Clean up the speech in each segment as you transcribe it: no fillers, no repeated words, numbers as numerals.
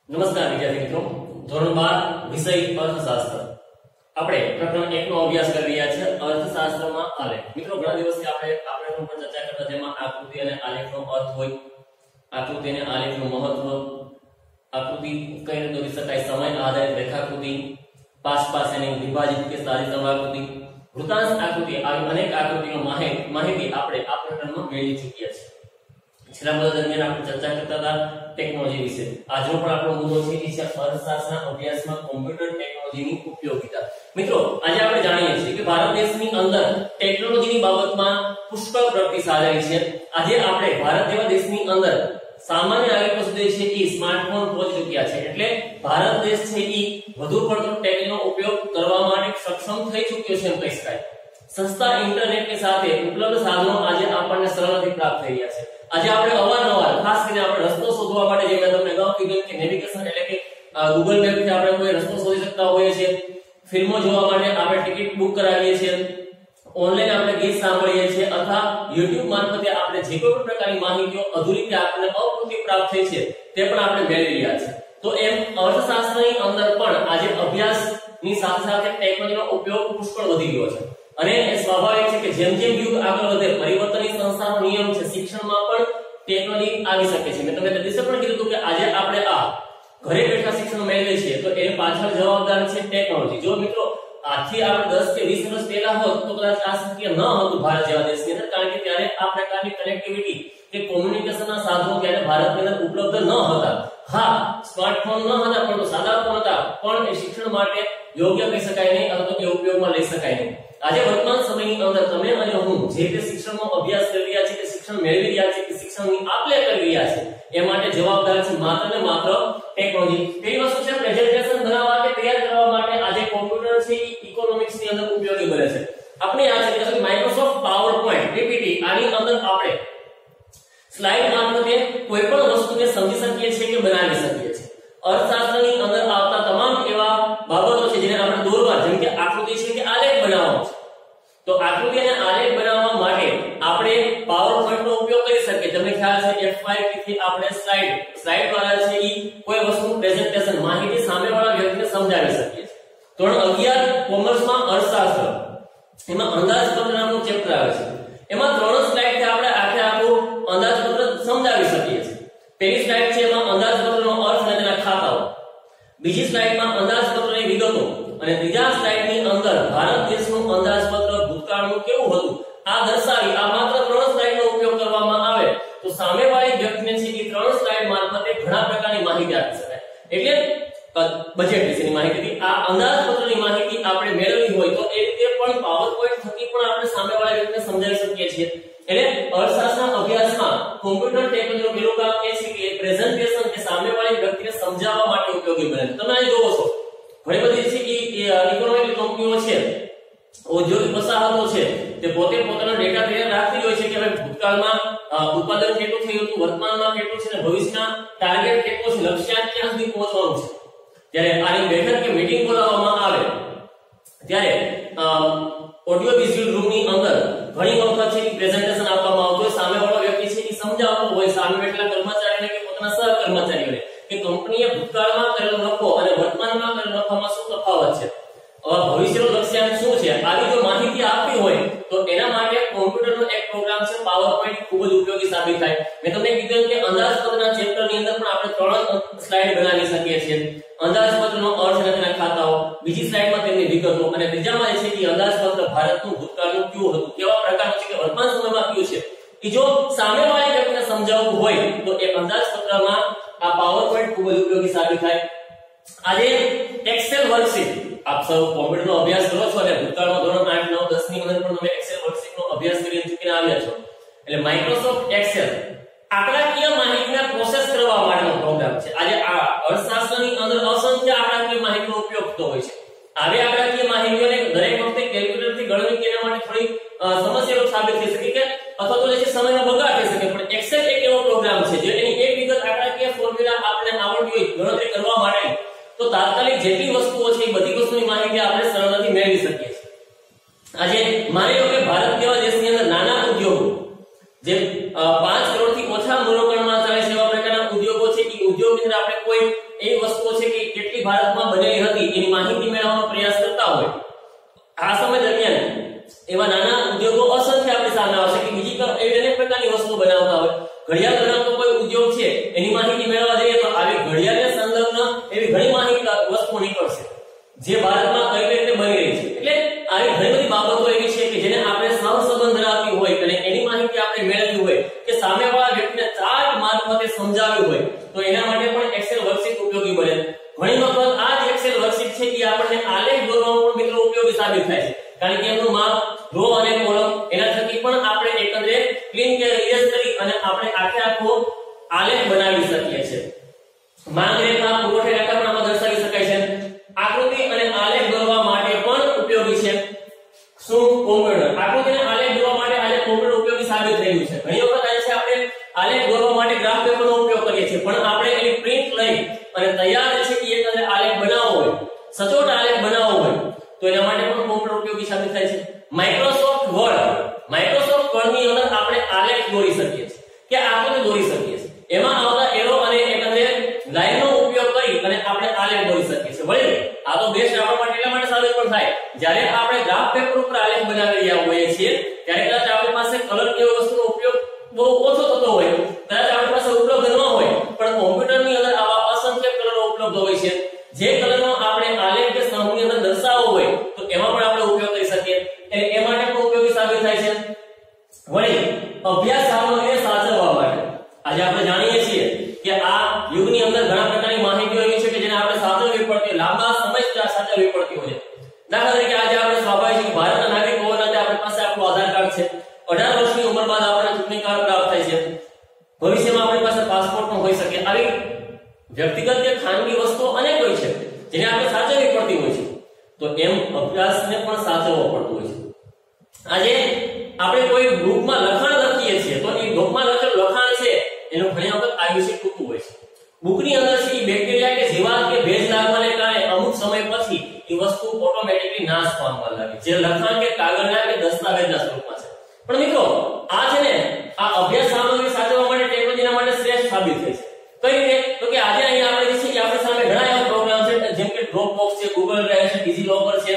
નમસ્કાર વિદ્યાર્થી મિત્રો, ધોરણ 12 વિષય અર્થશાસ્ત્ર. આપણે પ્રકરણ 1 નો અભ્યાસ કરી રહ્યા છીએ. અર્થશાસ્ત્રમાં આલેખ. મિત્રો ઘણા દિવસથી આપણે પર ચર્ચા કરતા જેમાં આકૃતિ અને આલેખનો અર્થ હોય, આકૃતિ અને આલેખનું મહત્વ, આકૃતિ કઈ રીતે દોરી શકાય, સમય આધારિત રેખાકૃતિ, પાસ એની વિભાજિત કે સારી સમાંકૃતિ, વૃત્તાંશ આકૃતિ, આવી અનેક આકૃતિનો માહિતી આપણે આ પ્રકરણમાં મેળવી ચૂક્યા છીએ. છેલ્લા મુદ્દા દરમિયાન આપણે ચર્ચા કરતા હતા ટેકનોલોજી વિશે. આજનો પણ આપણો મુદ્દો છે એ છે અર્થશાસ્ત્રના અભ્યાસમાં કોમ્પ્યુટર ટેકનોલોજીની ઉપયોગિતા. મિત્રો આજે આપણે જાણીએ છીએ કે ભારત દેશની અંદર ટેકનોલોજીની બાબતમાં પુષ્કળ પ્રગતિ સાધેલી છે. આજે આપણે ભારત જેવા દેશની અંદર સામાન્ય નાગરિકો સુધી છે એ સ્માર્ટફોન પહોંચી ચૂક્યા છે. એટલે ભારત દેશ છે એ વધુ પડતો ટેકનો ઉપયોગ કરવા માટે સક્ષમ થઈ ચૂક્યો છે એમ કહી શકાય. સસ્તા ઇન્ટરનેટની સાથે ઉપલબ્ધ સાધનો આજે આપણને સરળતાથી પ્રાપ્ત થઈ રહ્યા છે. આજે આપણે અવારનવાર ખાસ કરીને આપણે રસ્તો શોધવા માટે જે મેં તમને અગાઉ કીધું કે નેવિગેશન એટલે કે ગૂગલ મેપ થી આપણે કોઈ રસ્તો શોધી શકતા હોઈએ છીએ, ફિલ્મો જોવા માટે આપણે ટિકિટ બુક કરાવીએ છીએ, ઓનલાઈન આપણે ગીત સાંભળીએ છીએ અથવા YouTube મારફતે આપણે જે કોઈ પ્રકારની માહિતીઓ અધૂરી કે આપણને અપૂરતી પ્રાપ્ત થઈ છે તે પણ આપણે મેળવી રહ્યા છીએ. તો એમ અર્થશાસ્ત્રની અંદર પણ આજે અભ્યાસની સાથે સાથે ટેકનોલોજીનો ઉપયોગ પુષ્કળ વધી ગયો છે. અને એ સ્વાભાવિક છે કે જેમ જેમ યુગ આગળ વધે પરિવર્તનની સંસ્થાનો નિયમ છે, શિક્ષણમાં પણ ટેકનોલોજી આવી શકે છે. મેં તમને તે દિવસે પણ કીધું હતું કે આજે આપણે આ ઘરે બેઠા શિક્ષણ મેળવીએ છીએ તો એ પાછળ જવાબદાર છે ટેકનોલોજી. જો મિત્રો આજથી આપણે 10 કે 20 વર્ષ પહેલા હોત તો કદાચ આ શક્ય ન હતું ભારત જેવા દેશની અંદર, કારણ કે ત્યારે આ પ્રકારની કનેક્ટિવિટી કે કોમ્યુનિકેશનના સાધનો ત્યારે ભારતની અંદર ઉપલબ્ધ ન હતા. હા, સ્માર્ટફોન ન હતા પરંતુ સાદા ફોન હતા, પણ એ શિક્ષણ માટે યોગ્ય કહી શકાય નહીં અથવા તો એ ઉપયોગમાં લઈ શકાય નહીં. આજે વર્તમાન સમયની અંદર તમે અને હું જે તે શિક્ષણનો અભ્યાસ કરી રહ્યા છે કે શિક્ષણ મેળવી રહ્યા છે કે શિક્ષણની આપલે કરી રહ્યા છે એ માટે જવાબદાર છે માત્ર ને માત્ર ટેકનોલોજી. પેલી વસ્તુ છે પ્રેઝન્ટેશન બનાવવા કે તૈયાર કરવા માટે આજે કોમ્પ્યુટર છે એ ઇકોનોમિક્સની અંદર ઉપયોગી બને છે. આપણે આ છે માઇક્રોસોફ્ટ પાવરપોઈન્ટ પીપીટી આની અંદર આપણે સ્લાઇડ મારફતે કોઈ પણ વસ્તુને સમજી શકીએ છીએ કે બનાવી શકીએ છીએ. અર્થશાસ્ત્રની અંદર આવતા તમામ એવા બાબતો છે જેને આપણે દોરવા, જેમ કે આકૃતિ છે કે આલેખ બનાવવાનો છે, તો આકૃતિ અને આલેખ બનાવવા માટે આપણે પાવરપોઈન્ટનો ઉપયોગ કરી શકીએ. તમને ખ્યાલ છે F5 થી આપણે સ્લાઇડ દ્વારા છે ઈ કોઈ વસ્તુનું પ્રેઝન્ટેશન માહિતી સામેવાળા વ્યક્તિને સમજાવી શકીએ છીએ. ધોરણ 11 કોમર્સમાં અર્થશાસ્ત્ર એમાં અંદાજપત્ર નામનું ચેપ્ટર આવે છે. એમાં 3 સ્લાઇડ થી આપણે આખું અંદાજપત્ર સમજાવી શકીએ છીએ. પહેલી સ્લાઇડ છે એમાં અંદાજપત્રનો અર્થ અને તેના ખાતાઓ, બીજી સ્લાઇડમાં અંદાજપત્રની વિગતો અને ત્રીજા સ્લાઇડની અંદર ભારત દેશનું અંદાજપત્ર ભૂતકાળનું કેવું હતું આ દર્શાવી આ માત્ર 3 સ્લાઇડનો ઉપયોગ કરવામાં આવે તો સામેવાળી વ્યક્તિને છે કે 3 સ્લાઇડ મારફતે ઘણા પ્રકારની માહિતી આપી શકાય. એટલે બજેટ વિશેની માહિતી, આ અંદાજપત્રની માહિતી આપણે મેળવવી હોય તો એ રીતે પણ પાવરપોઈન્ટ થકી પણ આપણે સામેવાળા વ્યક્તિને સમજાવી શકીએ છીએ. એટલે અર્થશાસ્ત્રના અભ્યાસમાં કોમ્પ્યુટર ટેકનોલોજીનું પેલું કામ એ છે કે પ્રેઝન્ટેશન કે સામેવાળી વ્યક્તિને સમજાવવા માટે ઉપયોગી બને. તમે અહીં જોવો છો ઘણી બધી છે કે ઇકોનોમિક કંપનીઓ છે, ઔદ્યોગિક વસાહતો છે, તે પોતે પોતાનો ડેટા તૈયાર રાખતી હોય છે કે હવે ભૂતકાળમાં ઉત્પાદન કેટલું થયું હતું, વર્તમાનમાં કેટલું છે અને ભવિષ્યના ટાર્ગેટ કેટલું છે, લક્ષ્યાંક ક્યાં સુધી પહોંચવાનું છે. જ્યારે આની બેઠક કે મીટિંગ બોલાવવામાં આવે ત્યારે ઓડિયો વિઝ્યુઅલ રૂમની અંદર ઘણી વખત છે પ્રેઝન્ટેશન આપવામાં આવતું હોય, સામેવાળો વ્યક્તિ છે એ સમજાવતો હોય સામે બેઠેલા કર્મચારીને કે પોતાના સહકર્મચારીઓને કે કંપનીએ ભૂતકાળમાં કરેલો નફો અને વર્તમાનમાં કરેલો નફામાં શું તફાવત છે, ભવિષ્યનો લક્ષ્યાંક શું છે. આવી જો માહિતી આપવી હોય તો એના માટે કોમ્પ્યુટરનો એક પ્રોગ્રામ છે પાવરપોઈન્ટ ખૂબ જ ઉપયોગી સાબિત થાય. મેં તમને કીધું કે અંદાજપત્રના ચેપ્ટરની અંદર પણ આપણે 3 સ્લાઇડ બનાવી શકીએ છીએ. અંદાજપત્રનો અર્થ અને તેના ખાતાઓ, બીજી સ્લાઇડમાં તેની વિગતો અને ત્રીજામાં છે કે અંદાજપત્ર ભારતનું ભૂતકાળનું કેવું હતું, કેવા પ્રકારનું છે કે વર્તમાન સમયમાં કેવું છે. કે જો સામેવાળી વ્યક્તિને સમજાવવું હોય તો એ અંદાજપત્રમાં આ પાવરપોઈન્ટ ખૂબ જ ઉપયોગી સાબિત થાય. આજે એક્સેલ વર્કશીટ આપ સૌ કોમ્પ્યુટરનો અભ્યાસ કરો છો અને ભૂતકાળમાં ધોરણ 8 9 10 ની અંદર પણ તમે એક્સેલ વર્કશીટનો અભ્યાસ કરી ચૂકીને આવ્યા છો. એટલે માઇક્રોસોફ્ટ એક્સેલ આંકડાકીય માહિતીને પ્રોસેસ કરવા માટેનો પ્રોગ્રામ છે. આજે આ અર્થશાસ્ત્રની અંદર અસંખ્ય આંકડાકીય માહિતીનો ઉપયોગ થતો હોય છે. આવી આંકડાકીય માહિતીઓને દરેક વખતે કેલ્ક્યુલેટરથી ગણતરી કરવા માટે થોડી સમસ્યારૂપ સાબિત થઈ શકે કે અથવા તો જે સમયનો બગાડ થઈ શકે, પણ એક્સેલ એક એવો પ્રોગ્રામ છે જે એની એક વિગત આંકડાકીય ફોર્મ્યુલા આપણે આવડતી હોય ગણતરી કરવા માટે તો તાત્કાલિક જેટલી વસ્તુઓ છે એ બધી વસ્તુની માહિતી આપણે સરળતાથી મેળવી શકીએ છીએ. આજે માની લો કે ભારત જેવા દેશની અંદર નાના ઉદ્યોગો જે 5 કરોડથી ઓછા મૂડીરોકાણમાં ચાલે છે એવા પ્રકારના ઉદ્યોગો છે એ ઉદ્યોગ ઉદ્યોગની અંદર આપણે કોઈ એવી વસ્તુઓ છે કે કેટલી ભારતમાં બનેલી હતી એની માહિતી મેળવવાનો પ્રયાસ કરતા હોય, આ સમય દરમિયાન એવા નાના ઉદ્યોગો અસંખ્ય આપણી સામે આવશે કે બીજી એવી અનેક પ્રકારની વસ્તુઓ બનાવતા હોય. ઘડિયાળ બનાવતો કોઈ ઉદ્યોગ છે એની માહિતી મેળવવા જઈએ તો આવી ઘડિયાળને સંલગ્ન એવી ઘણી માહિતી વસ્તુઓ નીકળશે જે ભારતમાં કઈ રીતે બની રહી છે. એટલે આવી ઘણી બધી બાબતો એવી છે કે જેને આપણે સહસંબંધ ધરાવતી હોય અને એની માહિતી આપણે મેળવવી હોય કે સામેવાળા વ્યક્તિને ચાર્ટ મારફતે સમજાવ્યું હોય તો એના માટે પણ એક્સેલ વર્કશીટ ઉપયોગી બને. ઘણી વખત આ જ એક્સેલ વર્કશીટ છે કે આપણને આલેખ દોરવામાં પણ મિત્રો ઉપયોગી સાબિત થાય છે, કારણ કે એમનું માપ, રો અને કોલમ એના થકી પણ આપણે એકંદરે ક્લીન કે ઇરેઝ કરી અને આપણે આખો આલેખ બનાવી શકીએ છીએ. માંગ રેખા, પુરવઠા રેખા પણ આમાં દર્શાવી શકાય છે. આકૃતિ અને આલેખ દોરવા માટે પણ ઉપયોગી છે. શું કોમ્પ્યુટર આકૃતિ અને આલેખ દોરવા માટે આજે કોમ્પ્યુટર ઉપયોગી સાબિત થયું છે. ઘણી વખત આજે છે આપણે આલેખ દોરવા માટે ગ્રાફ પેપરનો ઉપયોગ કરીએ છીએ, પણ આપણે એની પ્રિન્ટ લઈ અને તૈયાર છે કે એકંદરે આલેખ બનાવવો હોય, સચોટ આલેખ બનાવવો હોય તો એના માટે પણ કોમ્પ્યુટર ઉપયોગી સાબિત થાય છે. માઇક્રોસોફ્ટ વર્ડની અંદર આપણે આલેખ દોરી શકીએ છીએ કે આકૃતિ દોરી શકીએ છીએ. એમાં આવતા એરો અને એકંદરે લાઈનનો ઉપયોગ કરી અને આપણે આલેખ દોરી શકીએ છીએ. વળી આ તો બેસ્ટ આપણા માટે એટલા માટે સાબિત પણ થાય જ્યારે આપણે ગ્રાફ પેપર ઉપર આલેખ બનાવી રહ્યા હોઈએ છીએ ત્યારે કદાચ આપણી પાસે કલર જેવી વસ્તુનો ઉપયોગ બહુ ઓછો થતો હોય, કદાચ આપણી પાસે ઉપલબ્ધ ન હોય, પણ કોમ્પ્યુટરની અંદર આવા અસંખ્ય કલરો ઉપલબ્ધ હોય છે. જે કલરનો આપણે આલેખ કે સમૂહની અંદર દર્શાવવો હોય તો એમાં પણ આપણે ઉપયોગ કરી શકીએ. એ માટે પણ ઉપયોગી સાબિત થાય છે. વળી અભ્યાસ સામગ્રીને સાચવવા માટે આજે આપણે જાણીએ છીએ કે આ યુગની અંદર ઘણા પ્રકારની માહિતીઓ એવી છે કે જેને આપણે સાચવવી પડતી, લાંબા સમય સાચવવી પડતી હોય છે. દાખલા તરીકે આજે આપણે સ્વાભાવિક છે ભારતના નાગરિક હોવાના નાતે આપણી પાસે આપણું આધાર કાર્ડ છે. 18 વર્ષની ઉંમર બાદ આપણને ચૂંટણી કાર્ડ પ્રાપ્ત થાય છે. ભવિષ્યમાં આપણી પાસે પાસપોર્ટ પણ હોઈ શકે. આવી વ્યક્તિગત કે ખાનગી વસ્તુઓ અનેક હોય છે જેને આપણે સાચવવી પડતી હોય છે. તો એમ અભ્યાસને પણ સાચવવો પડતો હોય છે. આજે આપણે કોઈ બુકમાં લખાણ લખીએ છીએ તો એ બુકમાં લખેલું લખાણ છે એનું ઘણી વખત આયુષ્ય ટૂંકું હોય છે. બુકની અંદર છે એ બેક્ટેરિયા કે જીવાત કે ભેજ લાગવાને કારણે અમુક સમય પછી એ વસ્તુ ઓટોમેટિકલી નાશ પામવા લાગે, જે લખાણ કે કાગળના કે દસ્તાવેજના સ્વરૂપમાં છે. પણ મિત્રો આ છે ને આ અભ્યાસ સામગ્રી સાચવવા માટે ટેકનોલોજીના માટે શ્રેષ્ઠ સાબિત થઈ છે. કઈ રીતે? તો કે આજે અહીં આપણે જે છે કે આપણી સામે ઘણા એવા પ્રોગ્રામ છે જેમ કે ડ્રોપબોક્સ છે, ગૂગલ ડ્રાઈવ છે, ડિજીલોકર છે,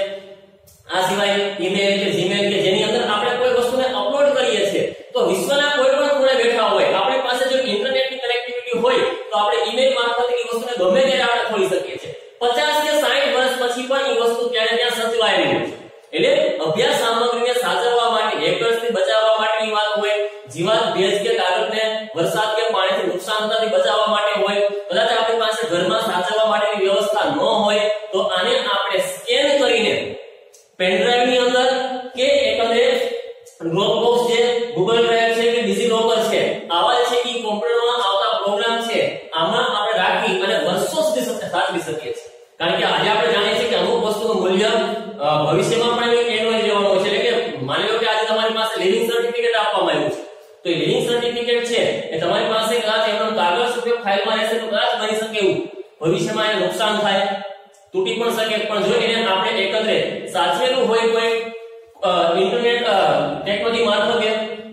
આ સિવાય ઈમેલ કે જીમેલ કે જેની અંદર આપણે કોઈ વસ્તુને અપલોડ કરીએ છીએ તો વિશ્વના કોઈ પણ ખૂણે બેઠા હોય આપણી પાસે જો ઇન્ટરનેટની કનેક્ટિવિટી હોય તો આપણે ઈમેલ મારફતે એ વસ્તુને ગમે ત્યારે આપણે ખોલી શકીએ છીએ. 50 કે 60 વર્ષ પછી પણ એ વસ્તુ ક્યારે ત્યાં સચવાયેલી હોય છે. એટલે અભ્યાસ સામગ્રીને સાચવવા માટે, હેકર્સથી બચાવવા માટેની વાત હોય, જીવાત, ભેજ કે કાગળને વરસાદ કે પાણીથી નુકસાન થવાથી બચાવવા માટે હોય, કદાચ આપણી પાસે ઘરમાં સાચવવા માટેની વ્યવસ્થા ન હોય તો આને આપણે સ્કેન કરીને પેન ડ્રાઈવ ની અંદર કે એકંદરે ડ્રોપબોક્સ છે, ગૂગલ ડ્રાઈવ છે કે ડિજીલોકર છે, આવા છે એ કોમ્પ્યુટરમાં આવતા પ્રોગ્રામ છે આમાં આપણે રાખી અને વર્ષો સુધી સાચવી શકીએ છીએ. કારણ કે આજે આપણે જાણીએ છીએ કે અમુક વસ્તુનું મૂલ્ય ભવિષ્યમાં પણ એનું રહેવાનું હોય છે. એટલે કે માની લો કે આજે તમારી પાસે લિવિંગ સર્ટિફિકેટ આપવામાં આવ્યું છે તો એ લિવિંગ સર્ટિફિકેટ છે એ તમારી પાસે કદાચ એનો કાગળ સ્વરૂપે ફાઇલમાં રહેશે તો કદાચ બની શકે એવું ભવિષ્યમાં એને નુકસાન થાય, તૂટી પણ શકે. પણ જો એને આપણે એકંદરે સાચવેલું હોય કોઈ ઇન્ટરનેટ ટેકનોલોજી મારફતે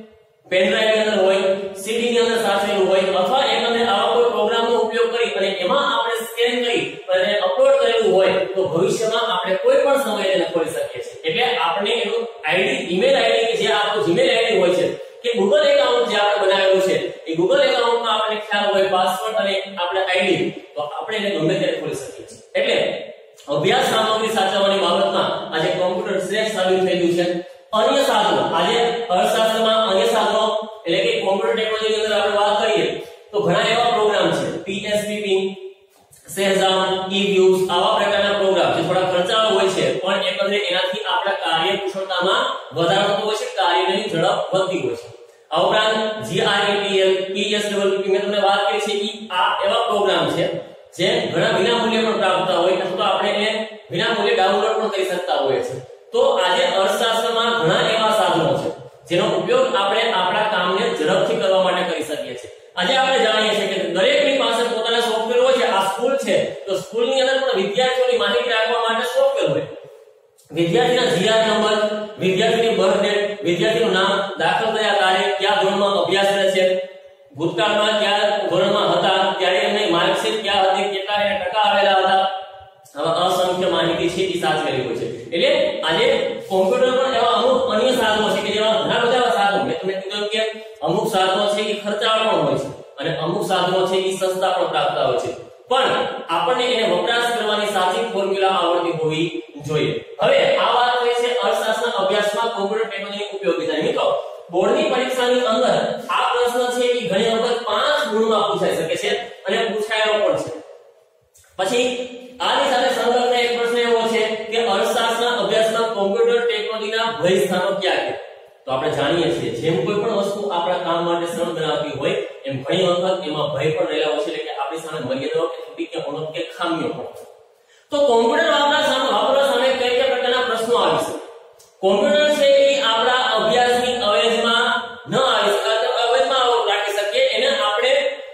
પેન ડ્રાઈવ ની અંદર હોય, સીડી ની અંદર સાચવેલું હોય અથવા એકંદરે આવા કોઈ પ્રોગ્રામનો ઉપયોગ કરી અને એમાં આપણે સ્કેન કરી અને અપલોડ કરેલું હોય તો ભવિષ્યમાં આપણે કોઈ પણ સમયે તેને ખોલી શકીએ છીએ. એટલે આપણે એનું આઈડી, ઈમેલ આઈડી કે જે આપણું જીમેલ આઈડી હોય છે કે ગૂગલ એકાઉન્ટ જે આપણે બનાવેલું છે એ ગૂગલ એકાઉન્ટમાં આપણને ખ્યાલ હોય પાસવર્ડ અને આપણે આઈડી તો આપણે એને ગમે ત્યારે ખોલી શકીએ છીએ. એટલે અભ્યાસ સામગ્રી સાચવવાની બાબતમાં આજે કોમ્પ્યુટર શ્રેષ્ઠ સાબિત થઈ ગયું છે. અન્ય સાધનો આજે અર્થશાસ્ત્રમાં અન્ય સાધનો એટલે કે કોમ્પ્યુટર ટેકનોલોજીની અંદર આપણે વાત કરીએ તો ઘણા એવા પ્રોગ્રામ છે PSPP, Shazam, eViews આવા પ્રકારના પ્રોગ્રામ જે થોડા ખર્ચાળ હોય છે પણ એકંદરે એનાથી આપણા કાર્યકુશળતામાં વધારો થતો હોય છે, કાર્યની ઝડપ વધતી હોય છે. આ ઉપરાંત GRETL, PSWP મેં તમને વાત કરી છે એ આ એવા પ્રોગ્રામ છે જે ઘણા વિનામૂલ્યે પણ પ્રાપ્ત થતા હોય અથવા આપણે એને વિનામૂલ્યે ડાઉનલોડ પણ કરી શકતા હોઈએ છીએ. તો આજે અર્થશાસ્ત્રમાં ઘણા એવા સાધનો છે જેનો ઉપયોગ આપણે આપણા કામને ઝડપથી કરવા માટે કરી શકીએ છીએ. આજે આપણે જાણીએ છીએ કે દરેકની પાસે પોતાના સોફ્ટવેર હોય છે. આ સ્કૂલ છે તો સ્કૂલની અંદર પણ વિદ્યાર્થીઓની માહિતી રાખવા માટે સોફ્ટવેર હોય. વિદ્યાર્થીના GR નંબર, વિદ્યાર્થીની બર્થ ડેટ, વિદ્યાર્થીનું નામ, દાખલ થયા તારીખ, કયા ધોરણમાં અભ્યાસ કરે છે, ભૂતકાળમાં કયા ધોરણમાં હતા, ત્યારે એમને માર્કશીટ માર્કશીટ ક્યાં હતી, કેટલા એને ટકા આવેલા હતા, આવા અસંખ્ય માહિતી છે એ સાચવેલી હોય છે. એટલે આજે કોમ્પ્યુટર પર એવા અમુક અન્ય સાધનો છે કે જેમાં ઘણા બધા એવા સાધનો, મેં તમને કીધું કે અમુક સાધનો છે એ ખર્ચાળ પણ હોય છે અને અમુક સાધનો છે એ સસ્તા પણ પ્રાપ્ત હોય છે, પણ આપણને એને વપરાશ કરવાની સાચી ફોર્મ્યુલા આવડતી હોવી જોઈએ. હવે આ વાત થઈ છે અર્થશાસ્ત્રના અભ્યાસમાં કોમ્પ્યુટર ટેકનોલોજીની ઉપયોગિતા. મિત્રો બોર્ડની પરીક્ષાની અંદર આ પ્રશ્ન છે એ ઘણી વખત 5 ગુણમાં પૂછાઈ શકે છે અને પૂછાયેલો પણ છે. પછી આની સાથે સંલગ્ન એક પ્રશ્ન એવો છે કે અર્થશાસ્ત્રના અભ્યાસમાં કોમ્પ્યુટર ટેકનોલોજીના ભય સ્થાનો ક્યાં છે? તો આપણે જાણીએ છીએ જેમ કોઈ પણ વસ્તુ આપણા કામ માટે સરળ બનાવતી હોય એમ ઘણી વખત એમાં ભય પણ રહેલા હોય છે, એટલે કે આપણી સામે મર્યાદાઓ કે ત્રુટિ કે ઉણપ કે ખામીઓ પણ. તો કોમ્પ્યુટર વાપરવા સામે કઈ કઈ પ્રકારના પ્રશ્નો આવી શકે? કોમ્પ્યુટર છે એ આપણા અભ્યાસની અવેજમાં ન આવી શકે, અવેજમાં રાખી શકીએ, એને આપણે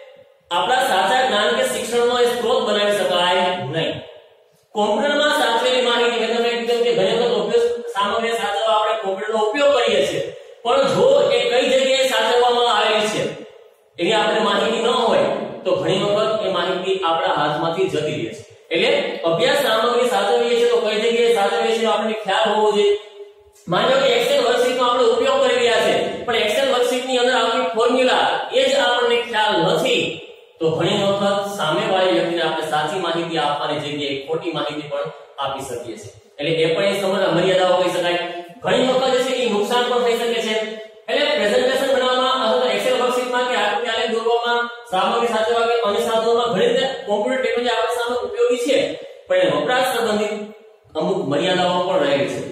આપણા સાચા જ્ઞાન કે શિક્ષણનો સ્ત્રોત બનાવી શકાય નહીં. કોમ્પ્યુટરમાં સાચવેલી માહિતી, મેં તમને કીધું કે ઘણી વખત અભ્યાસ સામગ્રી સાચવવા આપણે કોમ્પ્યુટરનો ઉપયોગ કરીએ છીએ, પણ જો એ કઈ જગ્યાએ સાચવવામાં આવેલી છે એની આપણે માહિતી ન હોય તો ઘણી વખત એ માહિતી આપણા હાથમાંથી જતી રહે છે. એટલે અભ્યાસ સામગ્રી સાચવીએ છીએ તો કઈ જગ્યાએ સાચવીએ છીએ આપણને ખ્યાલ હોવો જોઈએ. માની લો કે એક્સેલ વર્કશીટનો આપણે ઉપયોગ કરી રહ્યા છે, પણ એક્સેલ વર્કશીટની અંદર આવતી ફોર્મ્યુલા એ જ આપણને ખ્યાલ નથી, તો ઘણી વખત સામેવાળી વ્યક્તિને આપણે સાચી માહિતી આપવાની જગ્યાએ ખોટી માહિતી પણ આપી શકીએ છીએ. એટલે એ પણ એ સમજવા મર્યાદાઓ કહી શકાય. ઘણી વખત છે એ નુકસાન પણ થઈ શકે છે. એટલે પ્રેઝન્ટેશન બનાવવામાં અથવા તો એક્સેલ વર્કશીટમાં કે આકૃતિ આલેખ દોરવામાં, સામગ્રી સાચવવા કે અન્ય સાધનોમાં ઘણી રીતે કોમ્પ્યુટર ટેકનોલોજી આપણા સામે ઉપયોગી છે, પણ એ વપરાશ સંબંધિત અમુક મર્યાદાઓ પણ રહેલી છે.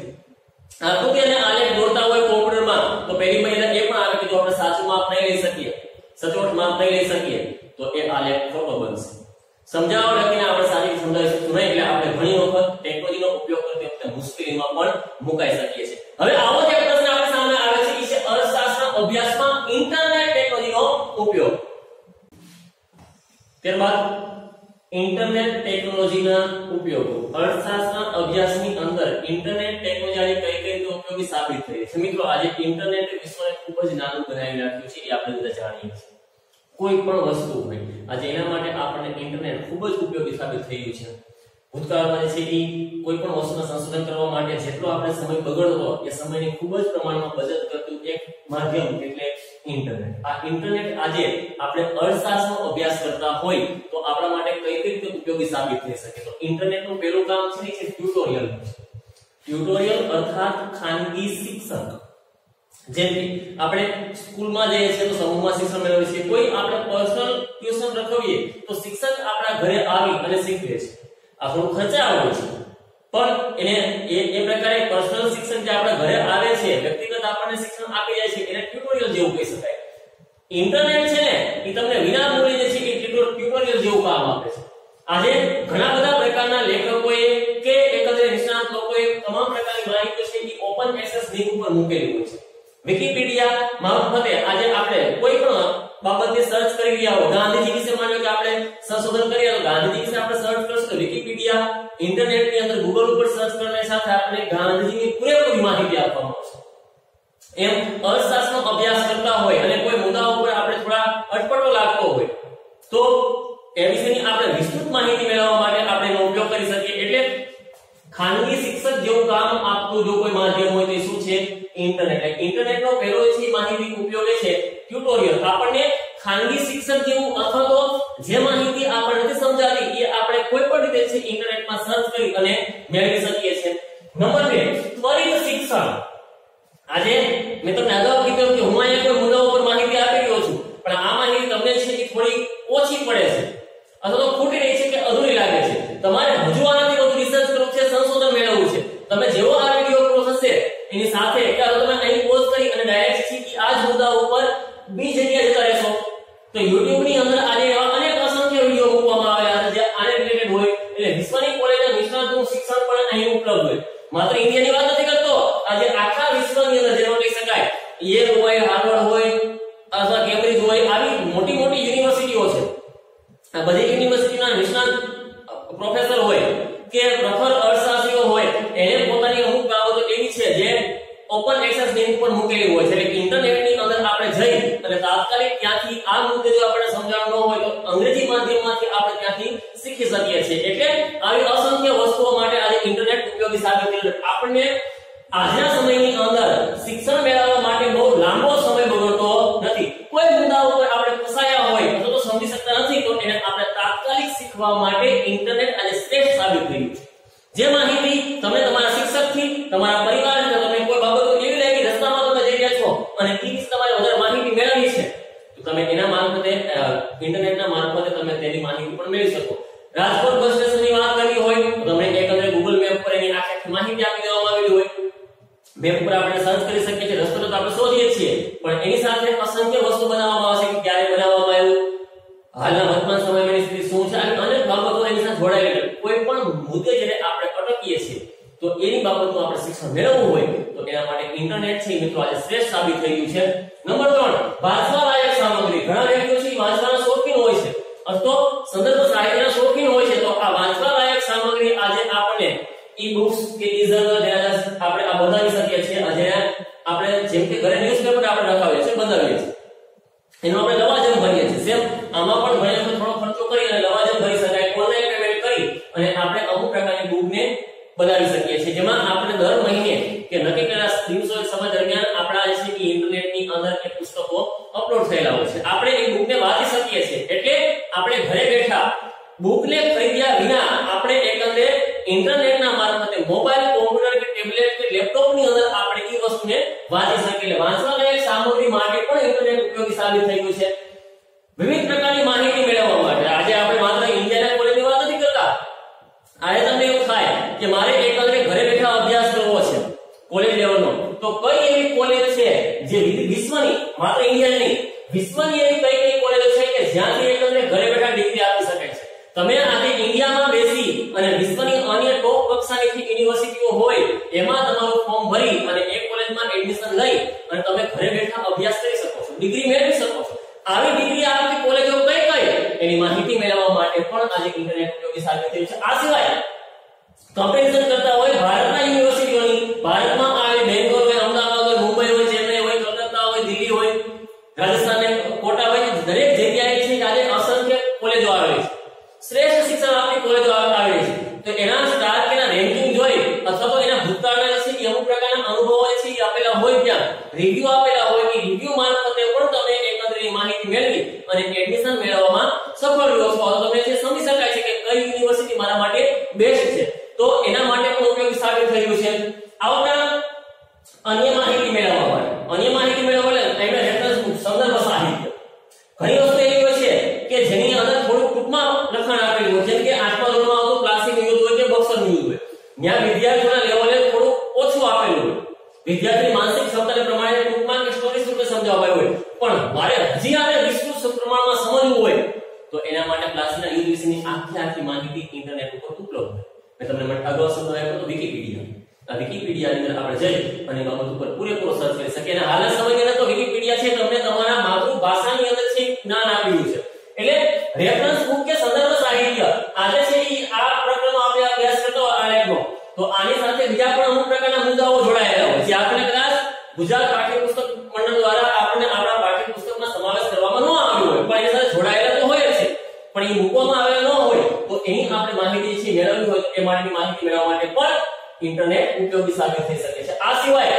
આકૃતિ અને આલેખ દોરતા હોય કોમ્પ્યુટરમાં તો પહેલી મર્યાદા એ પણ આવે કે જો આપણે સાચું માપ નહીં લઈ શકીએ, સચોટ માપ નહીં લઈ શકીએ તો એ આલેખ ખોટો બનશે. સમજાવવા વ્યક્તિને આપણે સારી સમજાવી શકશું નહીં, એટલે આપણે ઘણી વખત ટેકનોલોજીનો ઉપયોગ કરતી વખતે મુશ્કેલીમાં પણ મુકાઈ શકીએ છીએ. હવે આવો જે પ્રશ્ન આપણી સામે આવે છે એ છે અર્થશાસ્ત્ર અભ્યાસમાં ઇન્ટરનેટ ટેકનોલોજીનો ઉપયોગ. ત્યારબાદ ઇન્ટરનેટ ટેકનોલોજીના ઉપયોગો. અર્થશાસ્ત્રના અભ્યાસની અંદર ઇન્ટરનેટ ટેકનોલોજી કઈ કઈ રીતે ઉપયોગી સાબિત થઈ છે? મિત્રો આજે ઇન્ટરનેટ વિશ્વને ખૂબ જ નાનું બનાવી નાખ્યું છે, એ આપણે બધા જાણીએ છીએ. કોઈ પણ વસ્તુ હોય આજે એના માટે આપણને ઇન્ટરનેટ ખૂબ જ ઉપયોગી સાબિત થયું છે. ભૂતકાળમાં જે છે એ કોઈ પણ વસ્તુનું સંશોધન કરવા માટે જેટલો આપણે સમય બગડતો એ સમયની ખૂબ જ પ્રમાણમાં બચત કરતું એક માધ્યમ એટલે ઇન્ટરનેટ. આ ઇન્ટરનેટ આજે આપણે અર્થશાસ્ત્રનો અભ્યાસ કરતા હોય તો આપણા માટે કઈ કઈ રીતે ઉપયોગી સાબિત થઈ શકે? તો ઇન્ટરનેટનું પહેલું કામ છે એ ટ્યુટોરિયલ. ટ્યુટોરિયલ અર્થાત ખાનગી શિક્ષણ. જેમ કે આપણે સ્કૂલમાં જઈએ છીએ તો સમૂહમાં શિક્ષણ મેળવીએ છીએ, કોઈ આપણે પર્સનલ ટ્યુશન રખવીએ તો શિક્ષક આપણા ઘરે આવી અને શીખવે છે. આ થોડું ખર્ચાળ હોય છે, પણ એને એ પ્રકારે પર્સનલ શિક્ષણ જે આપણા ઘરે આવે છે, વ્યક્તિગત આપણને શિક્ષણ આપી જાય છે, એને ટ્યુટોરિયલ જેવું કહી શકાય. ઇન્ટરનેટ છે ને એ તમને વિના મૂલ્યે છે એ ટ્યુટોરિયલ જેવું કામ આપે છે. આજે ઘણા બધા પ્રકારના લેખકોએ કે એકંદરે નિષ્ણાત લોકોએ તમામ પ્રકારની માહિતી છે એ ઓપન એક્સેસ લિંક ઉપર મૂકેલી હોય છે. વિકિપીડિયા મારફતે આજે આપણે કોઈ પણ બાબતની સર્ચ કરી રહ્યા હો, ગાંધીજી વિશે માનો કે આપણે સંશોધન કરીએ તો ગાંધીજી વિશે આપણે સર્ચ કરશું તો વિકિપીડિયા ઇન્ટરનેટની અંદર ગૂગલ ઉપર સર્ચ કરવાની સાથે આપણે ગાંધીજીની પૂરેપૂરી માહિતી આપવામાં આવશે. એમ અર્થશાસ્ત્રનો અભ્યાસ કરતા હોય અને કોઈ મુદ્દા ઉપર આપણે થોડા અટપટો લાગતો હોય તો એ વિશેની આપણે વિસ્તૃત માહિતી મેળવવા માટે આપણે એનો ઉપયોગ કરી શકીએ. એટલે ખાનગી શિક્ષક જેવું કામ આપતું જો કોઈ માધ્યમ હોય તો શું છે? ઇન્ટરનેટ. ઇન્ટરનેટનો પહેલો છે માહિતી ઉપયોગ છે ટ્યુટોરિયલ. આપણને ખાનગી શિક્ષક જેવું અથવા તો જે માહિતી આપણને નથી સમજાતી એ આપણે કોઈ પણ રીતે છે ઇન્ટરનેટમાં સર્ચ કરી અને મેળવી શકીએ છીએ. નંબર 2 ત્વરિત શિક્ષણ. આજે મેં તમને અગાઉ કીધું કે હું અહીંયા કોઈ મુદ્દા ઉપર માહિતી આપી રહ્યો છું, પણ આ માહિતી તમને છે એ થોડી ઓછી પડે છે અથવા તો ખોટી રહી છે કે અધૂરી લાગે છે. તમારે હજુ આનાથી વધુ રિસર્ચ કરવું છે, સંશોધન મેળવવું છે. તમે જેવો આ વિડિયો પૂરો થશે એની સાથે ચાલો તમે અહીં પોઝ કરી અને ડાયરેક્ટ છે કે આ જ મુદ્દા ઉપર બીજી જગ્યાએ જતા રહેશો તો YouTube ની અંદર આજે એવા અનેક અસંખ્ય વિડિયો મૂકવામાં આવ્યા છે જે આને રિલેટેડ હોય. એટલે વિશ્વની કોલેજના નિષ્ણાતનું શિક્ષણ પણ અહીં ઉપલબ્ધ હોય. માત્ર ઇન્ડિયાની વાત નથી કરતો, આજે આખા વિશ્વની અંદર જેનો કહી શકાય યેલ હોય, હાર્વર્ડ હોય અથવા કેમ્બ્રિજ હોય, આવી મોટી મોટી યુનિવર્સિટીઓ છે. આ બધી યુનિવર્સિટીના નિષ્ણાત પ્રોફેસર હોય કે પ્રખર અર્થશાસ્ત્રીઓ હોય, એને પોતાની અમુક બાબતો એવી છે જે ઓપન એક્સેસ લિંક પર મૂકેલી હોય છે, એટલે ઇન્ટરનેટની અંદર આપણે જઈ અને તાત્કાલિક ત્યાંથી આ મુદ્દે જો આપણે સમજાણ ન હોય તો અંગ્રેજી માધ્યમમાંથી આપણે ત્યાંથી શીખી શકીએ છીએ। એટલે આવી અસંખ્ય વસ્તુઓ માટે આજે ઇન્ટરનેટ ઉપયોગી સાબિત થયું છે। આપણને આજના સમયની અંદર શિક્ષણ મેળવવા માટે બહુ લાંબો સમય બગડતો નથી। કોઈ મુદ્દા ઉપર આપણે ફસાયા હોય અથવા તો સમજી શકતા નથી તો એને આપણે તાત્કાલિક શીખવા માટે ઇન્ટરનેટ આજે શ્રેષ્ઠ સાબિત થયું છે। જે માહિતી તમે તમારા શિક્ષકથી, તમારા પરિવારથી, તમે કોઈ બાબતો એવી લાગી રસ્તામાં તમે જઈ રહ્યા છો અને એ વિશે તમારે વધારે માહિતી મેળવવી છે તો તમે એના મારફતે ઇન્ટરનેટના મારફતે તમે તેની માહિતી પણ મેળવી શકો। રાજકોટ બસ સ્ટેશનની વાત કરવી હોય તો તમને એકંદરે ગૂગલ મેપ પર એની આખી માહિતી આપી દેવામાં આવેલી હોય। મેપ પર આપણે સર્ચ કરી શકીએ છીએ, રસ્તો તો આપણે શોધીએ છીએ, પણ એની સાથે અસંખ્ય વસ્તુ બનાવવામાં આવશે કે ક્યારે બનાવવામાં આવ્યું, હાલના વર્તમાન સમયમાં એની સ્થિતિ શું છે, અને અનેક બાબતો એની સાથે જોડાયેલી કોઈ પણ મુદ્દે જ્યારે આપણે અટકીએ છીએ તો એની બાબતનું આપણે શિક્ષણ મેળવવું હોય તો એના માટે ઇન્ટરનેટ છે મિત્રો આજે શ્રેષ્ઠ સાબિત થઈ ગયું છે। નંબર 3, વાંચવા લાયક સામગ્રી। ઘણા વ્યક્તિઓ છે વાંચવાના શોખીન હોય છે અથવા સંદર્ભ સાહિત્યના શોખીન હોય છે, તો આ વાંચવા લાયક સામગ્રી આજે આપણને ઈ-બુક્સ કે ઈ-જર્નલ આપણે આ બનાવી શકીએ છીએ। આજે આપણે જેમ કે ઘરે ન્યૂઝપેપર આપણે લખાવીએ છીએ, બનાવીએ છીએ, એનો આપણે લવાજમ ભરીએ છીએ, સેમ આમાં પણ ઘણી વખત થોડો ખર્ચો કરી અને લવાજમ ભરી શકાય, ઓનલાઈન પેમેન્ટ કરી અને આપણે અમુક પ્રકારની બુકને બનાવી શકીએ છીએ, જેમાં આપણે દર મહિને કે નક્કી કરેલા દિવસો સમય દરમિયાન આપણા જે છે કે ઇન્ટરનેટની અંદર એ પુસ્તકો અપલોડ થયેલા હોય છે, આપણે એ બુકને વાંચી શકીએ છીએ। એટલે આપણે ઘરે બેઠા બુકને ખરીદ્યા વિના આપણે એકંદરે ઇન્ટરનેટના મારફતે મોબાઈલ, કોમ્પ્યુટર કે ટેબ્લેટ કે લેપટોપની અંદર આપણે એ વસ્તુને વાંચી શકીએ। એટલે વાંચવા લાયક સામગ્રી માટે પણ ઇન્ટરનેટ ઉપયોગી સાબિત થઈ ગયું છે। વિવિધ પ્રકારની માહિતી મેળવવા માટે આજે આપણે માત્ર ઇન્ડિયાના કોલેજની વાત નથી કરતા। આજે તમને એવું થાય કે મારે એકંદરે ઘરે બેઠા અભ્યાસ કરવો છે કોલેજ લેવલનો, તો કઈ એવી કોલેજ છે જે વિશ્વની, માત્ર ઇન્ડિયાની, વિશ્વની એવી કઈ કોલેજો છે કે જ્યાંથી એકંદરે ઘરે બેઠા ડિગ્રી આપી શકે છે। તમે આજે ઇન્ડિયામાં બેસી અને વિશ્વની અન્ય ટોપ કક્ષાની યુનિવર્સિટીઓ હોય એમાં તમારું ફોર્મ ભરી અને એક કોલેજમાં એડમિશન લઈ અને તમે ઘરે બેઠા અભ્યાસ કરી શકો છો, ડિગ્રી મેળવી શકો છો। આવી ડિગ્રી આપતી કોલેજો કઈ એની માહિતી મેળવવા માટે પણ આજે ઇન્ટરનેટ ઉપયોગી સાબિત થયું છે। આ સિવાય કમ્પેરિઝન કરતા હોય ભારતના યુનિવર્સિટીઓની, ભારતમાં આવેલી બેંગ્લોર હોય, અમદાવાદ હોય, મુંબઈ હોય, ચેન્નઈ હોય, કલકત્તા હોય, દિલ્હી હોય, રાજસ્થાન, કોટા હોય, દરેક જગ્યાએ છે આજે અસંખ્ય કોલેજો આવેલી છે, શ્રેષ્ઠ શિક્ષણ આપતી કોલેજો આવેલી છે। તો એના સ્ટાર કે એના રેન્કિંગ જોઈ અથવા તો એના ભૂતકાળના છે કે અમુક પ્રકારના અનુભવો છે એ આપેલા હોય, ત્યાં રિવ્યુ આપેલા હોય, કે રિવ્યુ મારફતે પણ તમે એકંદરે માહિતી મેળવી અને એડમિશન મેળવવામાં સફળ રહ્યો છો, તો તમે જે સમજી શકાય છે કે કઈ યુનિવર્સિટી મારા માટે બેસ્ટ છે, તો એના માટે પણ ઉપયોગી સાબિત થયું છે। આવતા અન્ય માહિતી મેળવવા માટે, અન્ય માહિતી મેળવવા એટલે એના રેફરન્સ બુક, સંદર્ભ સાહિત્ય, ઘણી વસ્તુ એવી હોય છે કે જેની અંદર થોડું ટૂંકમાં લખાણ આપેલું હોય, જેમ કે 8મા ધોરણમાં આવતું ક્લાસિક યુદ્ધ હોય કે બોક્સર યુદ્ધ હોય, ત્યાં વિદ્યાર્થીઓના લેવલે થોડું ઓછું આપેલું હોય, વિદ્યાર્થીની માનસિક ક્ષમતાને પ્રમાણે ટૂંકમાં કે સ્ટોરીઝ રૂપે સમજાવાયું હોય, પણ મારે હજી આને વિસ્તૃત પ્રમાણમાં સમજવું હોય તો એના માટે ક્લાસના યુદ્ધ વિશેની આખી માહિતી ઇન્ટરનેટ ઉપર ઉપલબ્ધ છે। મેં તમને અગાઉ સમજાવ્યું હતું વિકિપીડિયા, આ વિકિપીડિયાની અંદર આપણે જઈ અને બાબત ઉપર પૂરેપૂરો સર્ચ કરી શકીએ। અને હાલના સમયની અંદર તો વિકિપીડિયા છે તમને તમારા માતૃભાષાની અંદર છે જ્ઞાન આપ્યું છે, એટલે રેફરન્સ બુક કે સંદર્ભ સાહિત્ય આજે છે આ પ્રકરણનો આપણે અભ્યાસ કરતો આલેખનો, તો આની સાથે બીજા પણ અમુક પ્રકારના મુદ્દાઓ જોડાયેલા હોય જે આપણે કદાચ ગુજરાત પાઠ્યપુસ્તક મંડળ દ્વારા આપણને આપણા પાઠ્યપુસ્તકમાં સમાવેશ કરવામાં ન આવ્યો હોય, પણ એની સાથે જોડાયેલા તો હોય છે, પણ એ મૂકવામાં આવેલા ન હોય તો એની આપણે માહિતી છે મેળવવી હોય તો એ માટેની માહિતી મેળવવા માટે પણ ઇન્ટરનેટ ઉપયોગી સાબિત થઈ શકે છે। આ સિવાય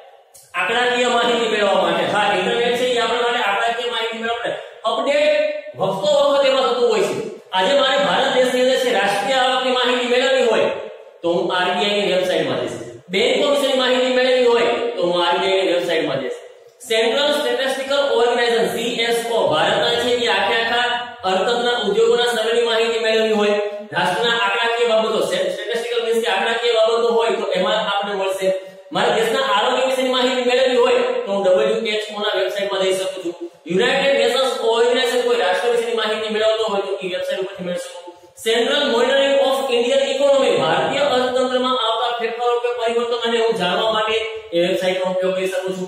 આંકડાકીય માહિતી મેળવવા માટે, હા ઇન્ટરનેટ છે એ આપણા માટે આંકડાકીય માહિતી મેળવવા અપડેટ વખતો વખત એમાં થતું હોય છે। આજે મારે ભારત દેશની અંદર છે રાષ્ટ્રીય આવકની માહિતી મેળવવી હોય તો હું આરબીઆઈ ની વેબસાઈટમાં જઈશ, બેંકો વિશેની માહિતી મેળવવી હોય તો હું આરબીઆઈ ની વેબસાઈટમાં જઈશ, સેન્ટ્રલ સ્ટેટિસ્ટિકલ ઓર્ગેનાઇઝેશન CSO ભારતના છે એ આખા અર્થતંત્રના ઉદ્યોગોના સર્વેની માહિતી મેળવવી હોય, રાષ્ટ્રના આંકડાકીય બાબતો, સ્ટેટિસ્ટિકલ મીન્સ કે આંકડાકીય બાબતો હોય તો એમાં આપણે મળશે। મારા દેશના આરોગ્ય વિશેની માહિતી મેળવવી હોય તો હું WHO ના વેબસાઈટમાં જઈ શકું છું, યુનાઇટેડ નેશન્સ ઓર્ગેનાઇઝેશન કોઈ રાષ્ટ્ર વિશેની માહિતી મેળવતો હોય તો એ વેબસાઈટ ઉપરથી મેળવી શકું। Central monitoring of Indian economy, ભારતીય અર્થતંત્રમાં આવતા ફેરફારો કે પરિવર્તનોને હું જાણવા માટે એ વેબસાઈટનો ઉપયોગ કરી શકું છું।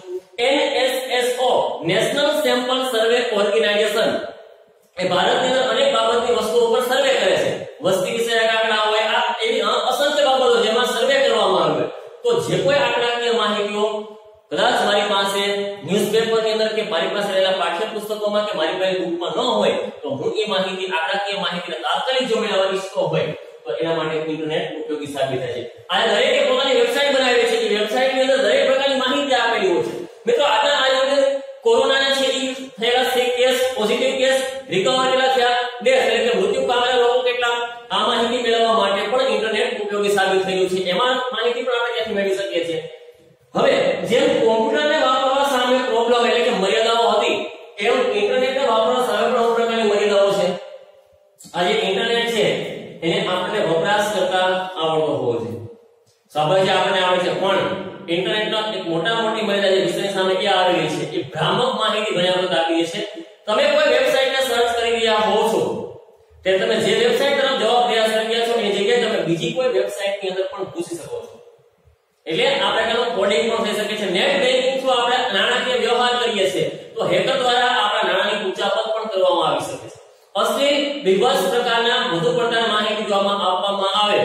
NSSO national sample survey organisation એ ભારતની અંદર અનેક બાબતની વસ્તુઓ પર સર્વે કરે છે, વસ્તી વિષયક આંકડા હોય, આ એવી અસંખ્ય બાબતો જેમાં સર્વે કરવામાં આવે, તો જે કોઈ આંકડાકીય માહિતીઓ પુસ્તકોમાં કે મારી પાસે બુકમાં ન હોય તો હું એ માહિતી આંકડાકીય માહિતીને તાત્કાલિક જો મેળવવાની ઈચ્છતો હોય તો એના માટે ઇન્ટરનેટ ઉપયોગી સાબિત થાય છે. આ દરેકે પોતાની વેબસાઈટ બનાવી છે. એ વેબસાઈટની અંદર દરેક પ્રકારની માહિતી આપેલી હોય છે. મિત્રો આજના આયોજન કોરોનાના છે એ થયેલા કેસ, પોઝિટિવ કેસ, રિકવર કેટલા થયા, ડેથ એટલે કે મૃત્યુ પામેલા લોકો કેટલા, આ માહિતી મેળવવા માટે પણ ઇન્ટરનેટ ઉપયોગી સાબિત થયું છે. એમાં માહિતી પણ આપણે ક્યાંથી મેળવી શકીએ છીએ. હવે જેમ કોમ્પ્યુટરને વાપરવા સામે પ્રોબ્લેમ એટલે કે મર્યાદાઓ હતી, એમ ઇન્ટરનેટને વાપરવા સામે પણ અમુક પ્રકારની મર્યાદાઓ છે. આજે ઇન્ટરનેટ છે એને આપણે વપરાશ કરતા આવડતો હોવો જોઈએ. સ્વાભાવિક આપણને આવડે છે, પણ ઇન્ટરનેટનો એક મોટી મર્યાદા જે વિષયની સામે એ આવેલી છે એ ભ્રામક માહિતી ઘણી વખત આપી છે. તમે કોઈ વેબસાઈટને સર્ચ કરી રહ્યા હો છો તે તમે જે વેબસાઈટ તરફ જવા પ્રયાસ કરી રહ્યા છો એની જગ્યાએ તમે બીજી કોઈ વેબસાઈટની અંદર પણ ઘૂસી શકો છો. એટલે આ પ્રકારનું કોડિંગ પણ થઈ શકે છે. નેટ બેન્કિંગ થ્રુ આપણે નાણાકીય વ્યવહાર કરીએ છીએ તો હેકર દ્વારા આપણા નાણાંની ઉચાપત પણ કરવામાં આવી શકે છે. અસલી વિભત્સ પ્રકારના વધુ પડતા માહિતી જોવામાં આપવામાં આવે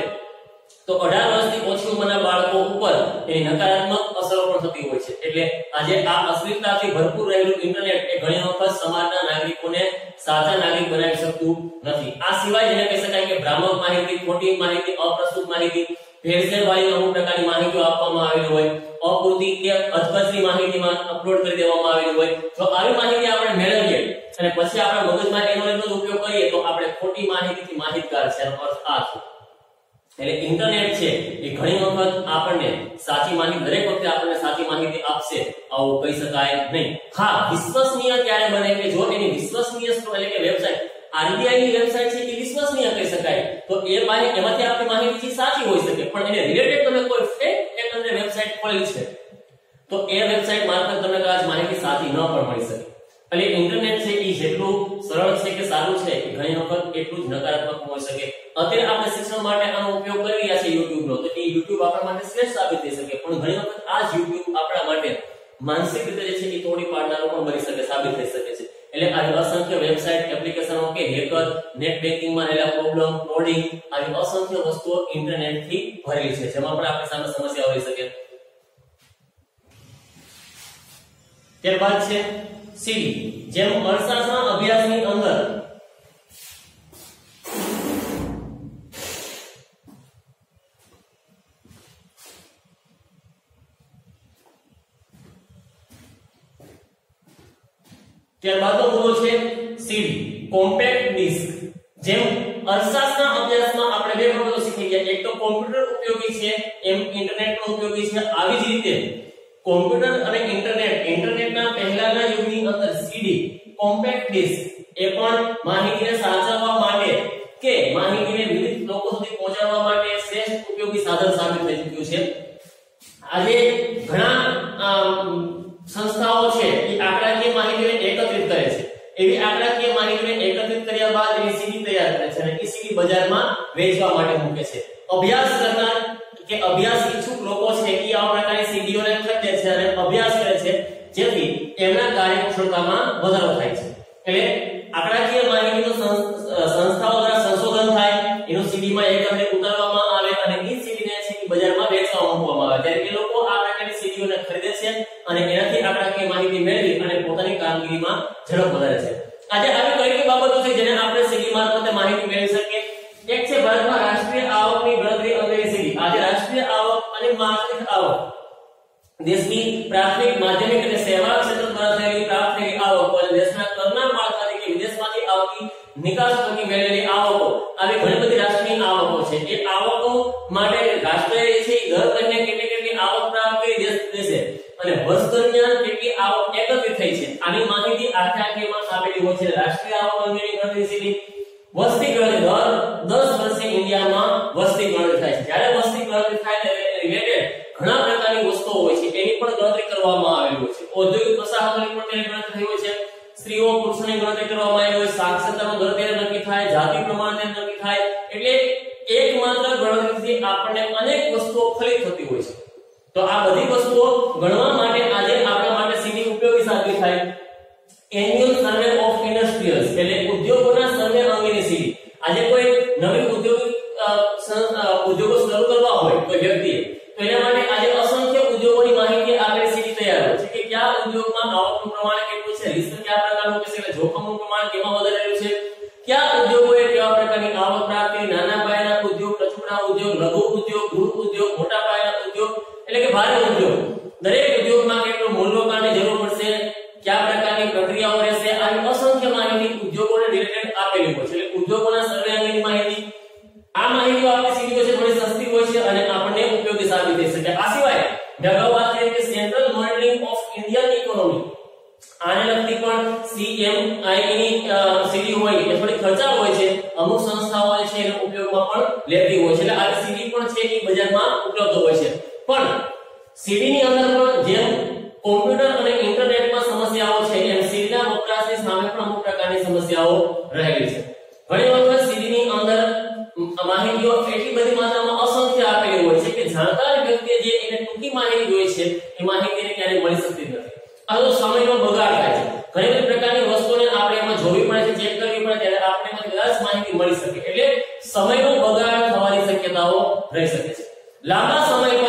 તો 18 વર્ષથી ઓછી ઉંમરના બાળકો ઉપર એની નકારાત્મક અસરો પણ થતી હોય છે. એટલે આજે આ અશ્લીલતાથી ભરપૂર રહેલું ઇન્ટરનેટ એ ઘણી વખત સમાજના નાગરિકોને સાચા નાગરિક બનાવી શકતું નથી. આ સિવાય જેને કહી શકાય કે ભ્રામક માહિતી, ખોટી માહિતી, અપ્રસ્તુત માહિતી, ભેળસેળવાળી અમુક પ્રકારની માહિતીઓ આપવામાં આવેલી હોય, અપૂરતી કે અધકચરી માહિતીમાં અપલોડ કરી દેવામાં આવેલી હોય, જો આવી માહિતી આપણે મેળવીએ અને પછી આપણા મગજમાં એનો એટલો ઉપયોગ કરીએ તો આપણે ખોટી માહિતીથી માહિતગાર છે એનો અર્થ આ છે. એટલે ઇન્ટરનેટ છે એ ઘણી વખત આપણને સાચી માહિતી, દરેક વખતે આપણને સાચી માહિતી આપશે આવું કહી શકાય નહીં. હા, વિશ્વસનીય ક્યારે બને કે જો એની વિશ્વસનીય સ્ત્રોત એટલે કે વેબસાઈટ, RBI ની વેબસાઈટ છે એ વિશ્વસનીય કહી શકાય તો એમાંથી આપણી માહિતી સાચી હોઈ શકે, પણ એને રિલેટેડ તમે કોઈ ફેક એક અંદર વેબસાઈટ ખોલી છે તો એ વેબસાઈટ મારફત તમને કદાચ માહિતી સાચી ન પણ મળી શકે. એટલે ઇન્ટરનેટ છે એ જેટલું સરળ છે કે સારું છે એ ઘણી વખત એટલું જ નકારાત્મક હોઈ શકે. અત્યારે આપણે શિક્ષણ માટે આનો ઉપયોગ કરી રહ્યા છીએ YouTube નો, તો એ YouTube આપણા માટે શ્રેષ્ઠ સાબિત થઈ શકે, પણ ઘણી વખત આ જ YouTube આપણા માટે માનસિક રીતે જે છે એ તોડી પાડનારો પણ બની શકે, સાબિત થઈ શકે છે. એટલે આ અસંખ્ય વેબસાઈટ, એપ્લિકેશનો કે હેકર, નેટ બેન્કિંગમાં રહેલા પ્રોબ્લેમ, કોડિંગ, આવી અસંખ્ય વસ્તુઓ ઇન્ટરનેટથી ભરેલી છે, જેમાં પણ આપણી સામે સમસ્યા હોઈ શકે. ત્યારબાદ છે સીડી. જેમ અર્થશાસ્ત્રના અભ્યાસની અંદર ત્યારબાદનો મુદ્દો છે સીડી, કોમ્પેક્ટ ડિસ્ક. જેમ અર્થશાસ્ત્રના અભ્યાસમાં આપણે બે બાબતો શીખી ગયા, એક તો કોમ્પ્યુટર ઉપયોગી છે એમ ઇન્ટરનેટ પણ ઉપયોગી છે. આવી જ રીતે કોમ્પ્યુટર અને ઇન્ટરનેટના પહેલાના યુગની અંદર સીડી, કોમ્પેક્ટ ડિસ્ક એ પણ માહિતીને સાચવવા માટે કે માહિતીને વિવિધ લોકો સુધી પહોંચાડવા માટે શ્રેષ્ઠ ઉપયોગી સાધન સાબિત થઈ ચૂક્યું છે. આજે ઘણા સંસ્થાઓ છે એ આંકડાકીય માહિતીને એકત્રિત કરે છે. એવી આંકડાકીય માહિતીને એકત્રિત કર્યા બાદ એની સીડી તૈયાર કરે છે અને એ સીડી બજારમાં વેચવા માટે મૂકે છે. અભ્યાસ કરનાર કે અભ્યાસ ઈચ્છુક લોકો છે એ આ પ્રકારની સીડીઓને ખરીદે છે અને અભ્યાસ કરે છે, જેથી એમના કાર્યક્ષમતામાં વધારો થાય છે. એટલે આંકડાકીય માહિતીનું સંસ્થાઓ દ્વારા સંશોધન થાય, એનું સીડીમાં એકત્રિત ઉતારવામાં આવે અને એ સીડીને છે એ બજારમાં વેચવા મૂકવામાં આવે. ત્યારે એ લોકો આ પ્રકારની સીડીઓને ખરીદે છે અને એનાથી આંકડાકીય માહિતી મેળવી અને પોતાની કામગીરીમાં ઝડપ વધારે છે. આજે આવી કઈ કઈ બાબતો છે જેને આપણે સીડી મારફતે માહિતી મેળવી શકીએ? એક છે ભારતમાં રાષ્ટ્રીય આવકની ગણતરી અંગેની સીડી. આજે રાષ્ટ્રીય આવક અને માસિક આવક, દેશની પ્રાથમિક, માધ્યમિક અને સેવા ક્ષેત્ર દ્વારા થયેલી પ્રાપ્ત થયેલી આવકો અને દેશના કરના માળખાથી કે વિદેશમાંથી આવતી નિકાસ થકી મેળવેલી આવકો, આવી ઘણી બધી રાષ્ટ્રીય આવકો છે. એ આવકો માટે રાષ્ટ્રએ છે દર મહિને કેટલી આવક પ્રાપ્ત કરી દેશે અને વર્ષ દરમિયાન કેટલી આવક એકત્રિત થઈ છે આની માહિતી આંકડાકીયમાં આપેલી હોય છે. રાષ્ટ્રીય આવક અંગેની ગણતરી સીડી. વસ્તી ગણતરી દર 10 વર્ષે ઇન્ડિયામાં વસ્તી ગણતરી થાય છે. જ્યારે વસ્તી ગણતરી થાય ત્યારે રિલેટેડ ઘણા પ્રકારની વસ્તુઓ હોય છે એની પણ ગણતરી કરવામાં આવેલી હોય છે. ઔદ્યોગિક વસાહતોની પણ તેની ગણતરી થઈ હોય છે. સ્ત્રીઓ પુરુષોની ગણતરી કરવામાં આવી હોય, સાક્ષરતાનો દર ત્યારે નક્કી થાય, જાતિ પ્રમાણે નક્કી થાય. એટલે એકમાત્ર ગણતરીથી આપણને અનેક વસ્તુઓ ફલિત થતી હોય છે. તો આ બધી વસ્તુઓ ગણવા માટે આજે આપણા માટે સીડી ઉપયોગી સાબિત થાય. એન્યુઅલ સર્વે ઓફ ઇન્ડસ્ટ્રીઝ એટલે ઉદ્યોગોના સર્વે અંગેની સીડી. આજે કોઈ નવી ઉદ્યોગો શરૂ કરવા હોય કોઈ વ્યક્તિએ તો એના માટે આજે અસંખ્ય ઉદ્યોગોની માહિતી આપેલી સીડી તૈયાર હોય છે કે કયા ઉદ્યોગમાં આવકનું પ્રમાણ કેટલું છે, રિસ્ક કયા પ્રકારનું છે, પ્રકારની અંગેની માહિતી. આ માહિતીઓ આપણી સીડીઓ છે થોડી સસ્તી હોય છે અને આપણને ઉપયોગી સાબિત થઈ શકે. આ સિવાય અગાઉ વાત કરી કે central monitoring of Indian economy, આને લગતી પણ CMI ની સીડી હોય એ થોડી ખર્ચાળ હોય છે. અમુક સંસ્થાઓ છે એનો ઉપયોગમાં પણ લેતી હોય છે. એટલે આ સીડી પણ છે એ બજારમાં ઉપલબ્ધ હોય છે. પણ સીડી ની અંદર પણ જેમ કોમ્પ્યુટર અને ઇન્ટરનેટમાં સમસ્યાઓ છે એમ સીડીના વપરાશની સામે પણ અમુક પ્રકારની સમસ્યાઓ રહેલી છે. ઘણી વખત સીડીની અંદર માહિતીઓ એટલી બધી માત્રામાં અસંખ્ય આપેલી હોય છે કે જાણકાર વ્યક્તિએ જે એને ટૂંકી માહિતી જોઈએ છે એ માહિતીને ક્યારેય મળી શકતી નથી. આ તો સમયનો બગાડ થાય છે. ઘણી બધી પ્રકારની વસ્તુને આપણે એમાં જોવી પડે છે, ચેક કરવી પડે ત્યારે આપણે એમાં કદાચ માહિતી મળી શકે. એટલે સમયનો બગાડ થવાની શક્યતાઓ રહી શકે છે. લાંબા સમય એટલે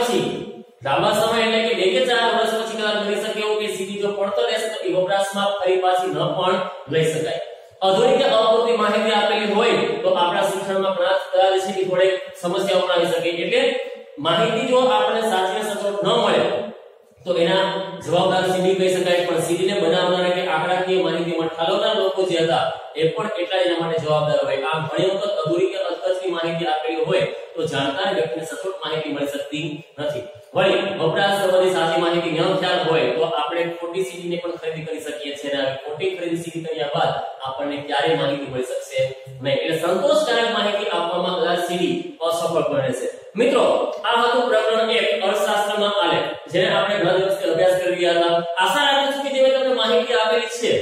કે 2 કે 4 વર્ષ પછી કદાચ બની શકે એવું કે સીડી જો પડતો રહેશે તો એ વપરાશમાં ફરી પાછી ન પણ લઈ શકાય. અધૂરી કે અપૂરતી માહિતી આપેલી હોય તો આપણા શિક્ષણમાં કદાચ છે કે થોડી સમસ્યાઓ પણ આવી શકે. એટલે માહિતી જો આપણને સાચી અને સચોટ ન મળે તો એના જવાબદાર સીડી કહી શકાય. પણ સીડીને બનાવનાર કે આંકડાકીય માહિતીમાં ઠાલવનાર લોકો જે હતા એ પણ એટલા એના માટે જવાબદાર હોય. આમ ઘણી વખત અધૂરી કે અધકચરી માહિતી આપેલી હોય તો જાણકાર વ્યક્તિને સચોટ માહિતી મળી શકતી નથી. વળી વપરાશ સંબંધી સાચી માહિતી ન ખ્યાલ હોય તો આપણે ખોટી સીડીને પણ ખરીદી કરી શકીએ છીએ અને ખોટી ખરીદી સીડી કર્યા બાદ આપણને ક્યારેય માહિતી મળી શકશે નહીં. એટલે સંતોષકારક માહિતી આપવામાં કદાચ સીડી અસફળ બને છે. મિત્રો, આ હતું પ્રકરણ 1 અર્થશાસ્ત્રમાં આલેખ, જેને આપણે ઘણા દિવસથી અભ્યાસ કરી રહ્યા હતા. આશા રાખું છું કે જે તમને માહિતી આપેલી છે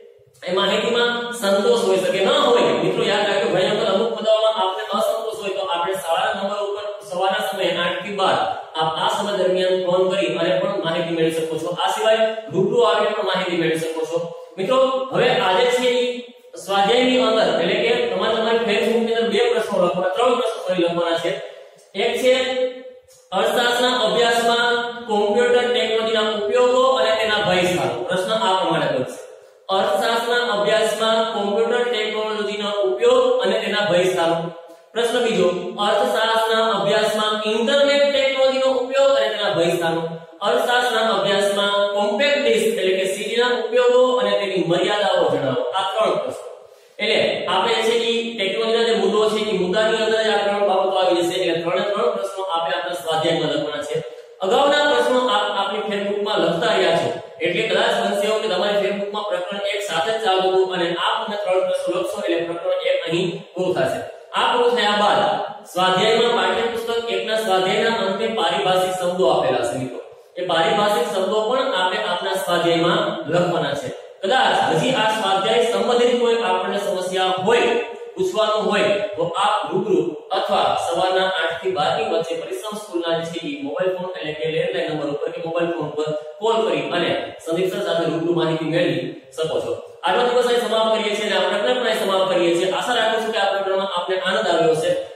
એ માહિતીમાં સંતોષ હોઈ શકે. ન હોય મિત્રો યાદ રાખજો, ઘણી વખત અમુક મુદ્દાઓમાં આપણે અસંતોષ હોય તો આપણે શાળાના નંબર ઉપર સવારના સમયે 8 થી 12 આપ આ સમય દરમિયાન ફોન કરી અને પણ માહિતી મેળવી શકો છો. આ સિવાય રૂબરૂ આવીને પણ માહિતી મેળવી શકો છો. મિત્રો, હવે આજે છે સ્વાધ્યાયની અંદર એટલે કે તમારી ફેસબુકની અંદર 2 પ્રશ્નો લખવાના, 3 પ્રશ્નો લખવાના છે. એક છે અર્થશાસ્ત્રના અભ્યાસમાં કોમ્પ્યુટર ટેકનોલોજીના ઉપયોગો અને તેના ભયસ્થાનો. પ્રશ્ન આ પ્રમાણે બનશે: અર્થશાસ્ત્રના અભ્યાસમાં કોમ્પ્યુટર ટેકનોલોજીનો ઉપયોગ અને તેના ભયસ્થાનો. પ્રશ્ન બીજો: અર્થશાસ્ત્રના અભ્યાસમાં ઇન્ટરનેટ ટેકનોલોજીનો ઉપયોગ અને તેના ભયસ્થાનો. અર્થશાસ્ત્રના અભ્યાસમાં કોમ્પેક્ટ ડિસ્ક એટલે કે સીડીના ઉપયોગો અને તેની મર્યાદાઓ જણાવો. આ 3 પ્રશ્નો. એટલે આપણે છે કે ટેકનોલોજીના જે મુદ્દો છે એ મુદ્દાની અંદર જ આ 3 બાબતો આવી જશે. એટલે 3 પ્રશ્નો આપણે આપણા સ્વાધ્યાયમાં લખવાના છે. અગાઉના પ્રશ્નો આપની ફેસબુકમાં લખતા રહ્યા છો એટલે કદાચ બનશે એવું કે તમારી ફેસબુકમાં પ્રકરણ 1 સાથે જ ચાલુ હતું અને આપ મને 3 પ્રશ્નો લખશો એટલે પ્રકરણ 1 અહીં પૂરું થશે. આ પૂરું થયા બાદ સ્વાધ્યાયમાં પાઠ્યપુસ્તક 1 ના સ્વાધ્યાયના અંતે પારિભાષિક શબ્દો આપેલા છે. મિત્રો, એ પારિભાષિક શબ્દો પણ આપણે આપના સ્વાધ્યાયમાં લખવાના છે. કદાચ હજી આ સ્વાધ્યાય સંબંધિત કોઈ આપણને સમસ્યા હોય, પૂછવાનું હોય તો આપ રૂબરૂ અથવા સવારના 8 થી 12 ની વચ્ચે પરિશ્રમ સ્કૂલના જે છે મોબાઈલ ફોન એટલે કે લેન્ડલાઈન નંબર ઉપર કે મોબાઈલ ફોન પર કોલ કરી અને સંદીપ સર સાથે રૂબરૂ માહિતી મેળવી શકો છો. આજનો દિવસ અહીં સમાપ્ત કરીએ છીએ અને આ પ્રકરણ પણ અહીં સમાપ્ત કરીએ છીએ. આશા રાખું છું કે આ પ્રકરણમાં આપને આનંદ આવ્યો હશે.